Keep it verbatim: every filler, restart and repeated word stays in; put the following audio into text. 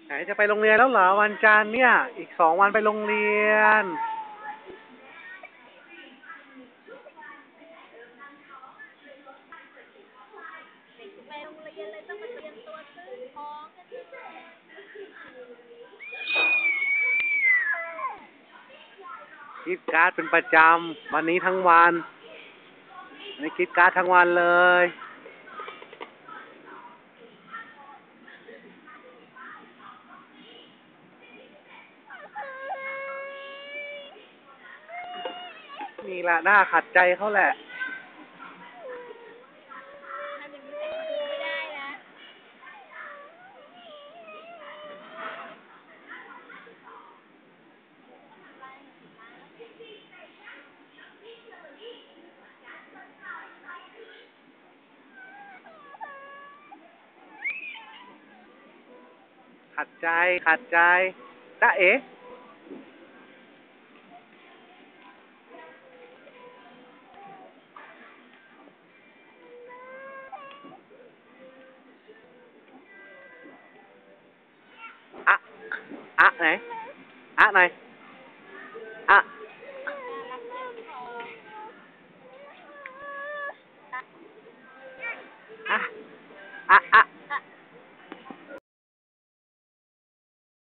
ไหนจะไปโรงเรียนแล้วเหรอวันจันทร์เนี่ยอีกสองวันไปโรงเรียนไปโรงเรียนเลยต้องมาเตรียมตัวซื้อของกันนี่คิดการ์ดเป็นประจำวันนี้ทั้งวันไม่คิดการ์ดทั้งวันเลยนี่แหละหน้าขัดใจเขาแหละทำอย่างนี้ใส่ครูไม่ได้นะขัดใจขัดใจจ๊ะเอ๋อะอะไหนอะไหนอะ